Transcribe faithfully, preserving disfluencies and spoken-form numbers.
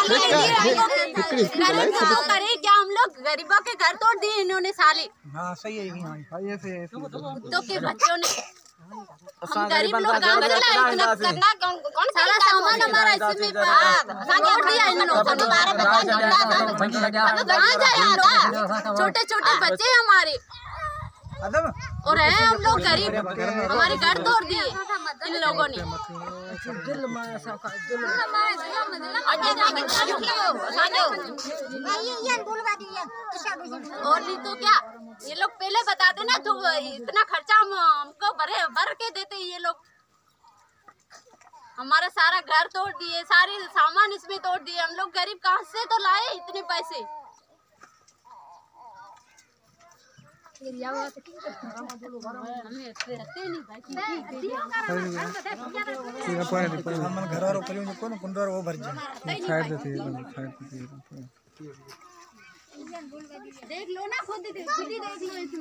करे क्या, हम लोग गरीबों के घर तोड़ दिए इन्होंने साले। हाँ सही है, कुत्तों के बच्चों ने। हम गरीब लोग काम से लाए, इतना करना कौन कौन सारा सामान हमारा इसमें तोड़ दिया इन्होंने। कहाँ जाए, छोटे छोटे बच्चे हमारे और हैं हम लोग गरीब, हमारे घर तोड़ दिए इन लोगों ने। और नहीं तो क्या, ये लोग पहले बताते ना तो इतना खर्चा हम हमको भरे भर के देते ये लोग। हमारा सारा घर तोड़ दिए, सारे सामान इसमें तोड़ दिए। हम लोग गरीब कहाँ से तो लाए इतने पैसे। देख लो ना खुद, खुद ही देख लो।